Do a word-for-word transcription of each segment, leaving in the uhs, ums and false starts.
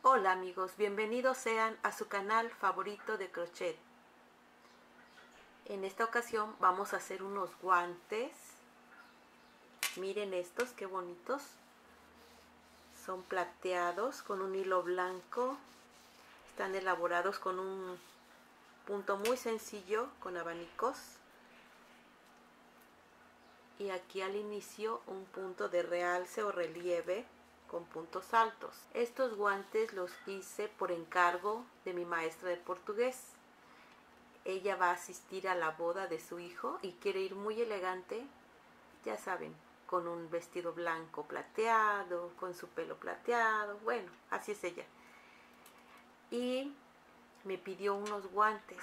Hola amigos, bienvenidos sean a su canal favorito de crochet. En esta ocasión vamos a hacer unos guantes. Miren estos, qué bonitos. Son plateados con un hilo blanco. Están elaborados con un punto muy sencillo, con abanicos. Y aquí al inicio un punto de realce o relieve con puntos altos. Estos guantes los hice por encargo de mi maestra de portugués. Ella va a asistir a la boda de su hijo y quiere ir muy elegante, ya saben, con un vestido blanco plateado, con su pelo plateado, bueno, así es ella. Y me pidió unos guantes.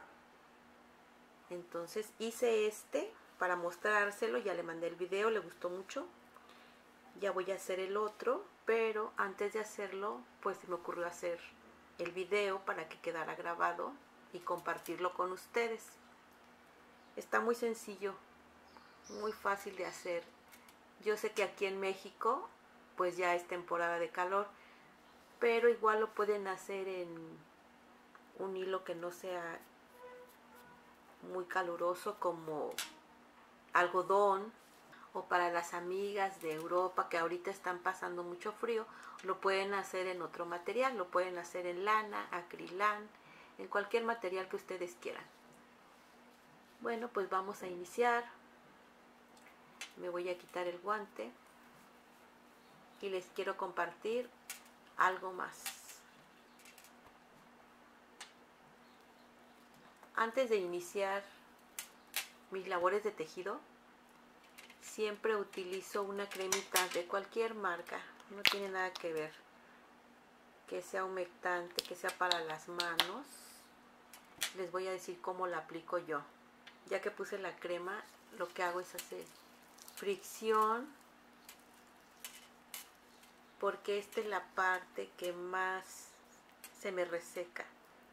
Entonces hice este para mostrárselo, ya le mandé el video, le gustó mucho. Ya voy a hacer el otro, pero antes de hacerlo, pues se me ocurrió hacer el video para que quedara grabado y compartirlo con ustedes. Está muy sencillo, muy fácil de hacer. Yo sé que aquí en México, pues ya es temporada de calor, pero igual lo pueden hacer en un hilo que no sea muy caluroso, como algodón. O para las amigas de Europa que ahorita están pasando mucho frío, lo pueden hacer en otro material, lo pueden hacer en lana, acrilán, en cualquier material que ustedes quieran. Bueno, pues vamos a iniciar. Me voy a quitar el guante y les quiero compartir algo más. Antes de iniciar mis labores de tejido, siempre utilizo una cremita de cualquier marca, no tiene nada que ver, que sea humectante, que sea para las manos. Les voy a decir cómo la aplico yo. Ya que puse la crema, lo que hago es hacer fricción, porque esta es la parte que más se me reseca.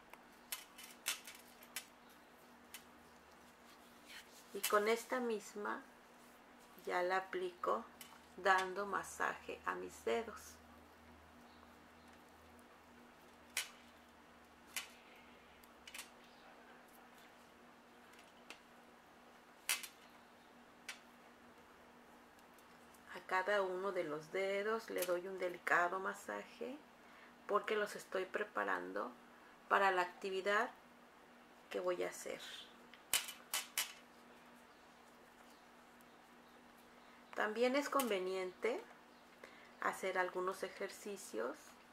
Y con esta misma ya la aplico dando masaje a mis dedos. A cada uno de los dedos le doy un delicado masaje porque los estoy preparando para la actividad que voy a hacer. También es conveniente hacer algunos ejercicios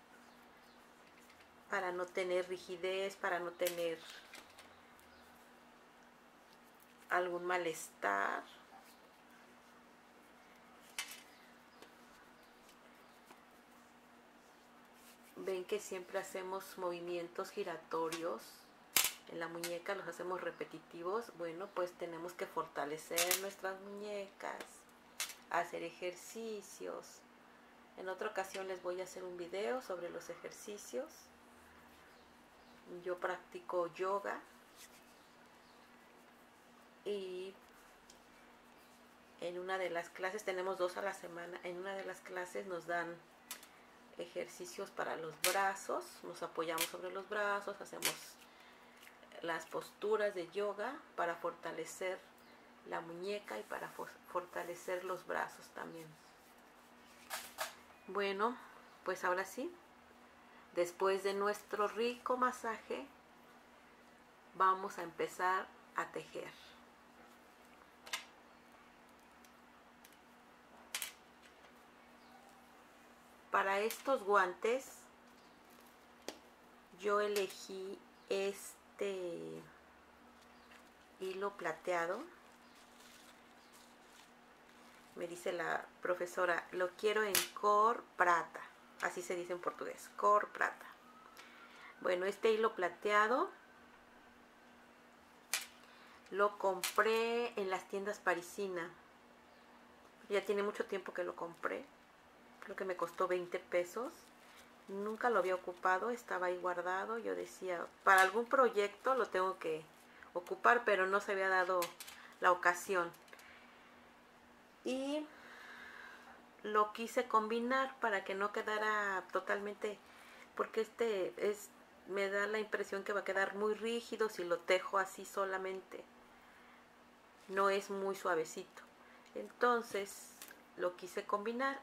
para no tener rigidez, para no tener algún malestar. Ven que siempre hacemos movimientos giratorios en la muñeca, los hacemos repetitivos. Bueno, pues tenemos que fortalecer nuestras muñecas, hacer ejercicios. En otra ocasión les voy a hacer un video sobre los ejercicios. Yo practico yoga y en una de las clases, tenemos dos a la semana, en una de las clases nos dan ejercicios para los brazos, nos apoyamos sobre los brazos, hacemos las posturas de yoga para fortalecer la muñeca y para fortalecer los brazos también. Bueno, pues ahora sí, después de nuestro rico masaje, vamos a empezar a tejer. Para estos guantes yo elegí este hilo plateado. Me dice la profesora, lo quiero en cor prata, así se dice en portugués, cor prata. Bueno, este hilo plateado lo compré en las tiendas Parisina. Ya tiene mucho tiempo que lo compré. Creo que me costó veinte pesos. Nunca lo había ocupado, estaba ahí guardado. Yo decía, para algún proyecto lo tengo que ocupar, pero no se había dado la ocasión. Y lo quise combinar para que no quedara totalmente porque este es, me da la impresión que va a quedar muy rígido si lo tejo así solamente. No es muy suavecito. Entonces lo quise combinar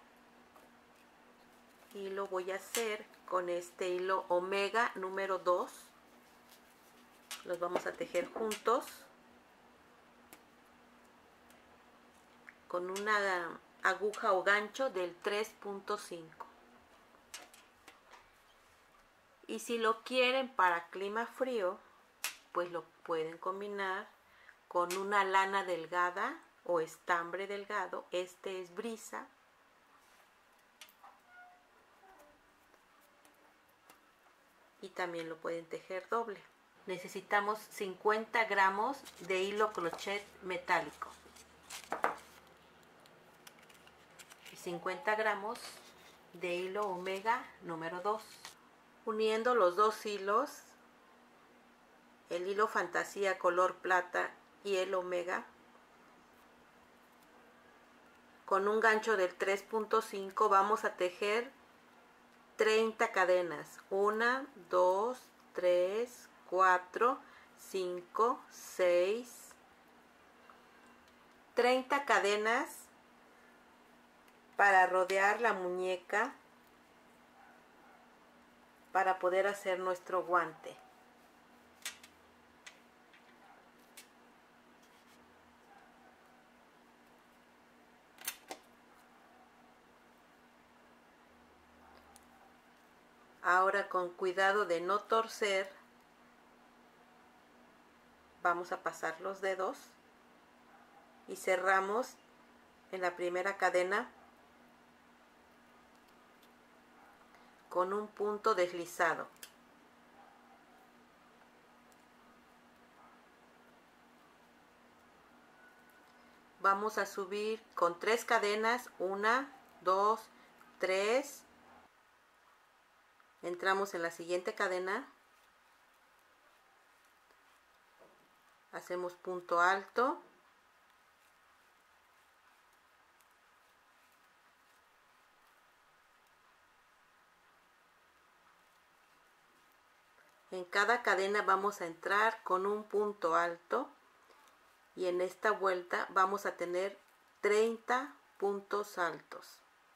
y lo voy a hacer con este hilo omega número dos. Los vamos a tejer juntos con una aguja o gancho del tres punto cinco. Y si lo quieren para clima frío, pues lo pueden combinar con una lana delgada o estambre delgado. Este es brisa. Y también lo pueden tejer doble. Necesitamos cincuenta gramos de hilo crochet metálico y cincuenta gramos de hilo omega número dos. Uniendo los dos hilos, el hilo fantasía color plata y el omega, con un gancho del tres punto cinco vamos a tejer treinta cadenas. uno, dos, tres, cuatro, cinco, seis. treinta cadenas para rodear la muñeca para poder hacer nuestro guante. Ahora, con cuidado de no torcer, vamos a pasar los dedos y cerramos en la primera cadena con un punto deslizado. Vamos a subir con tres cadenas, una, dos, tres. Entramos en la siguiente cadena, hacemos punto alto, en cada cadena vamos a entrar con un punto alto y en esta vuelta vamos a tener treinta puntos altos.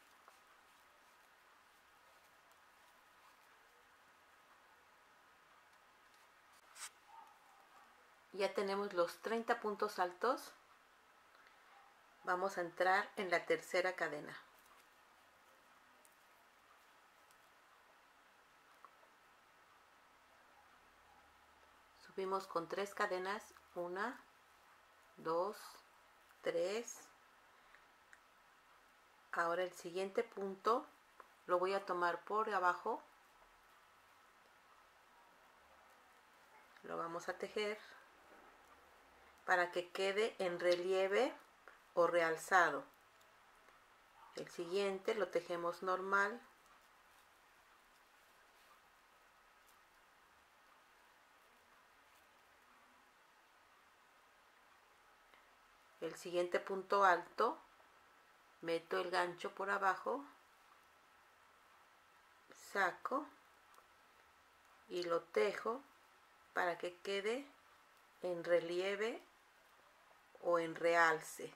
Ya tenemos los treinta puntos altos. Vamos a entrar en la tercera cadena. Subimos con tres cadenas, una, dos, tres. Ahora el siguiente punto lo voy a tomar por abajo. Lo vamos a tejer para que quede en relieve o realzado. El siguiente lo tejemos normal. El siguiente punto alto, meto el gancho por abajo, saco y lo tejo para que quede en relieve o en realce.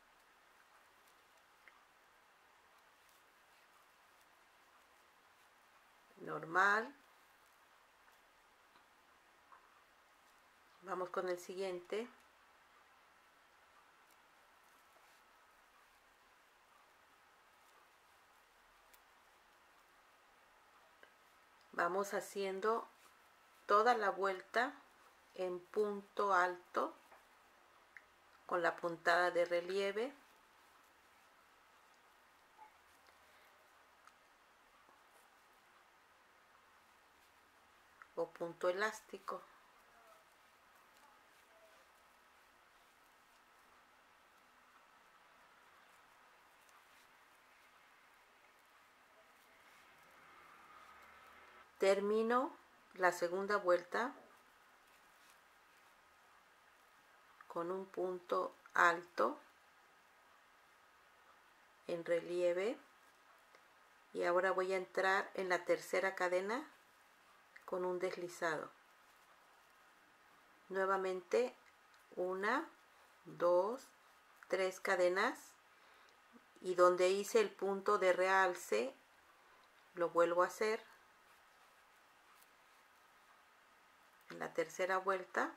Normal. Vamos con el siguiente. Vamos haciendo toda la vuelta en punto alto con la puntada de relieve. O punto elástico. Termino la segunda vuelta con un punto alto en relieve Y ahora voy a entrar en la tercera cadena con un deslizado. Nuevamente una, dos, tres cadenas, y donde hice el punto de realce lo vuelvo a hacer en la tercera vuelta.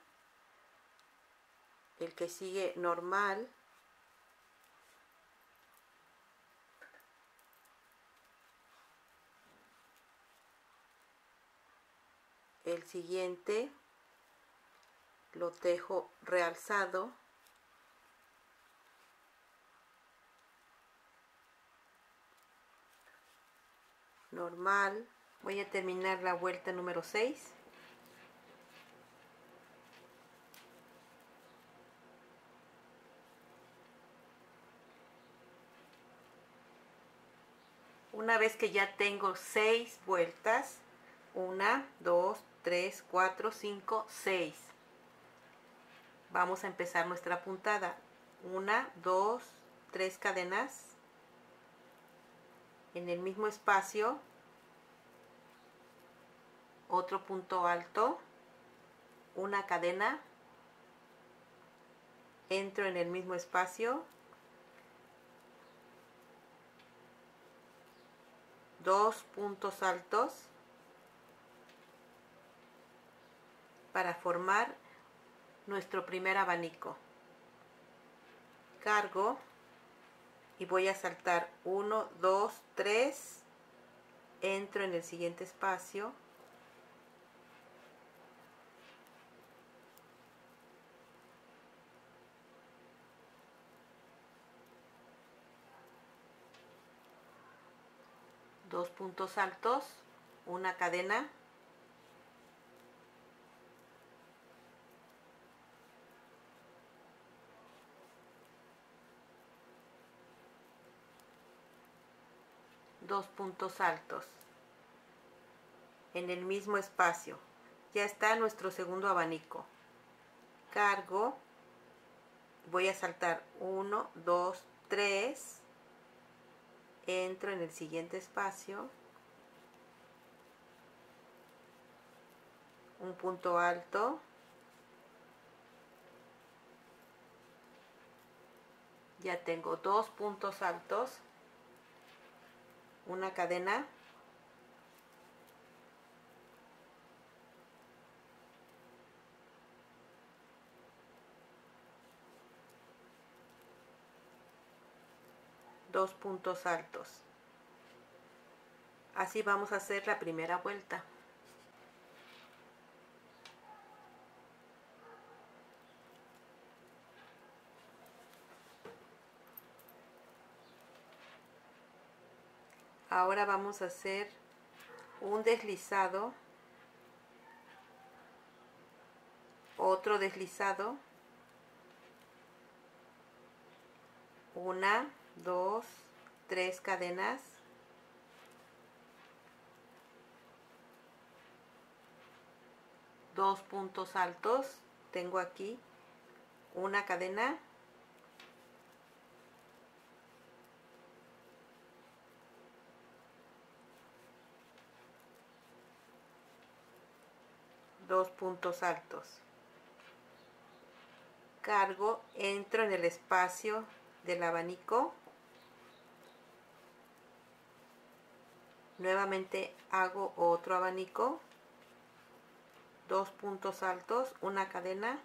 El que sigue normal, el siguiente lo tejo realzado, normal. Voy a terminar la vuelta número seis. Una vez que ya tengo seis vueltas, una, dos, tres, cuatro, cinco, seis, vamos a empezar nuestra puntada. Una, dos, tres cadenas en el mismo espacio, otro punto alto, una cadena, entro en el mismo espacio, dos puntos altos para formar nuestro primer abanico. Cargo y voy a saltar uno, dos, tres, entro en el siguiente espacio, dos puntos altos, una cadena, dos puntos altos en el mismo espacio. Ya está nuestro segundo abanico. Cargo, voy a saltar uno, dos, tres, entro en el siguiente espacio, un punto alto, ya tengo dos puntos altos, una cadena, dos puntos altos. Así vamos a hacer la primera vuelta. Ahora vamos a hacer un deslizado, otro deslizado, una, dos, tres cadenas, dos puntos altos, tengo aquí una cadena, dos puntos altos. Cargo, entro en el espacio del abanico, nuevamente hago otro abanico, dos puntos altos, una cadena,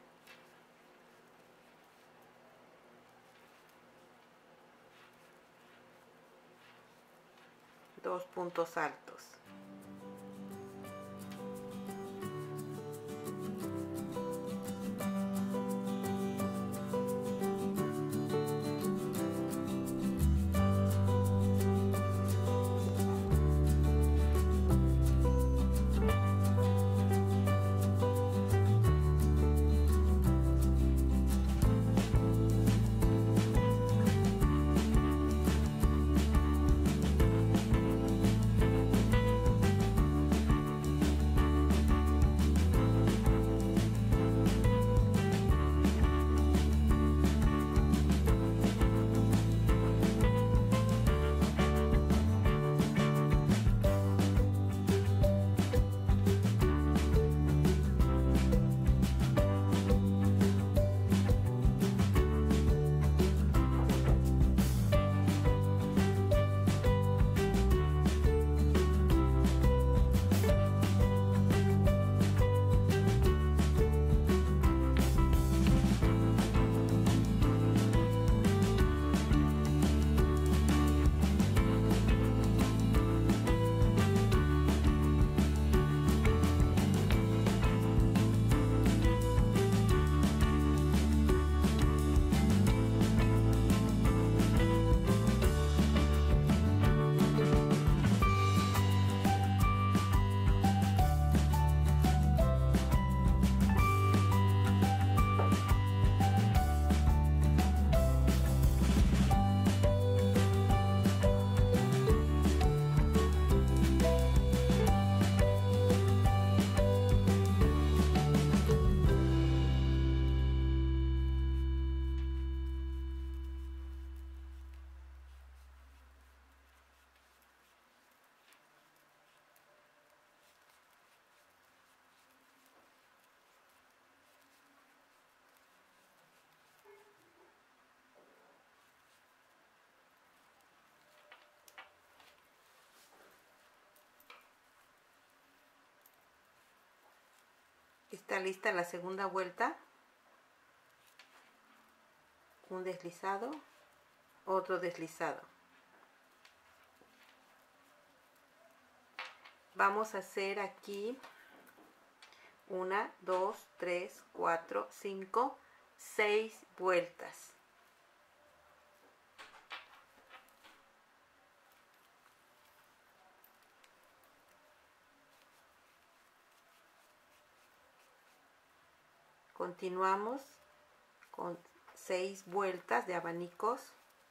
dos puntos altos. está lista la segunda vuelta. Un deslizado, otro deslizado. Vamos a hacer aquí una, dos, tres, cuatro, cinco, seis vueltas. Continuamos con seis vueltas de abanicos.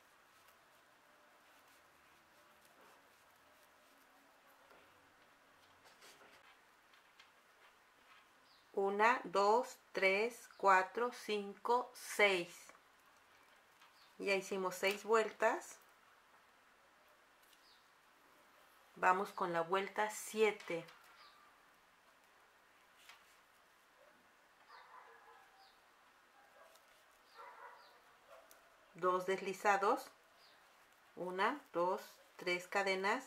Una, dos, tres, cuatro, cinco, seis. Ya hicimos seis vueltas. Vamos con la vuelta siete. Dos deslizados. Una, dos, tres cadenas.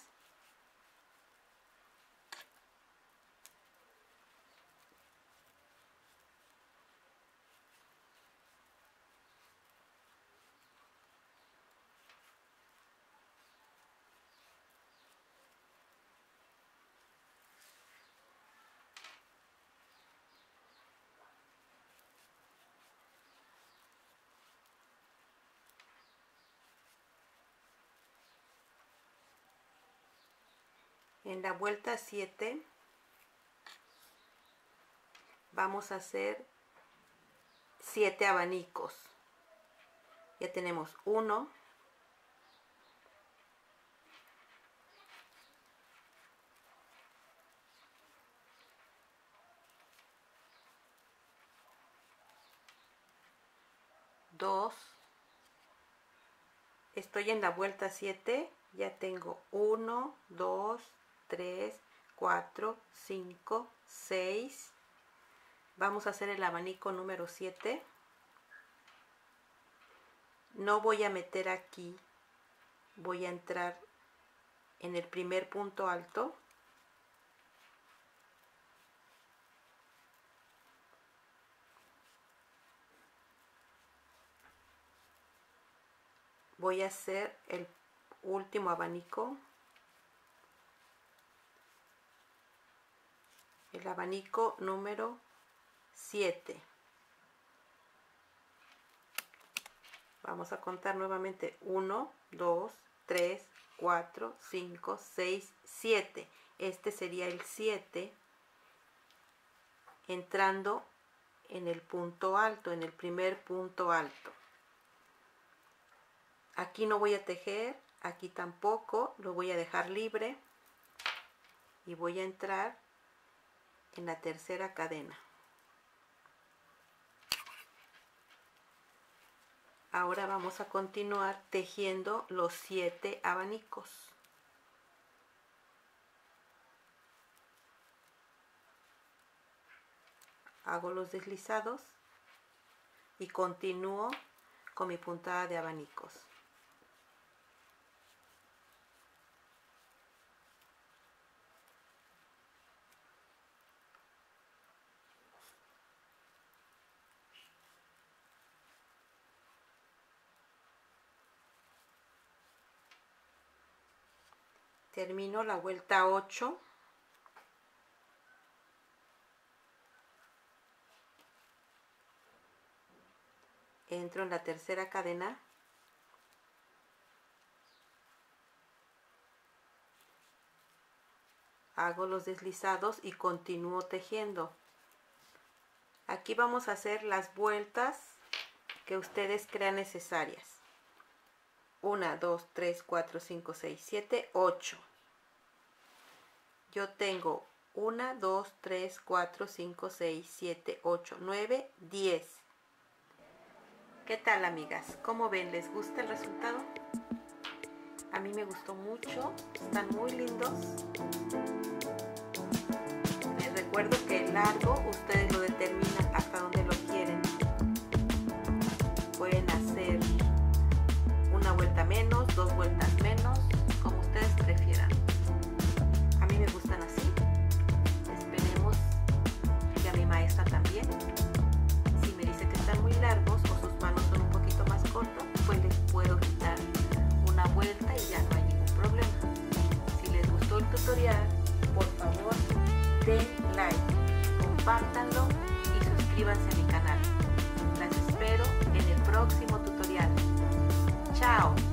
En la vuelta siete vamos a hacer siete abanicos. Ya tenemos uno, dos, estoy en la vuelta siete, ya tengo uno, dos, tres, cuatro, cinco, seis. Vamos a hacer el abanico número siete. No voy a meter aquí, voy a entrar en el primer punto alto. Voy a hacer el último abanico. El abanico número siete. Vamos a contar nuevamente uno, dos, tres, cuatro, cinco, seis, siete. Este sería el siete, entrando en el punto alto, en el primer punto alto. Aquí no voy a tejer, aquí tampoco, lo voy a dejar libre y voy a entrar en la tercera cadena. Ahora vamos a continuar tejiendo los siete abanicos. Hago los deslizados y continúo con mi puntada de abanicos. Termino la vuelta ocho. Entro en la tercera cadena. Hago los deslizados y continúo tejiendo. Aquí vamos a hacer las vueltas que ustedes crean necesarias. uno, dos, tres, cuatro, cinco, seis, siete, ocho. Yo tengo uno, dos, tres, cuatro, cinco, seis, siete, ocho, nueve, diez. ¿Qué tal, amigas? ¿Cómo ven? ¿Les gusta el resultado? A mí me gustó mucho. Están muy lindos. Les recuerdo que el largo ustedes lo determinan hasta donde lo quieren. Pueden hacer una vuelta menos, dos vueltas menos, como ustedes prefieran. A mí me gustan así. Esperemos que a mi maestra también. compártanlo y suscríbanse a mi canal. Las espero en el próximo tutorial. ¡Chao!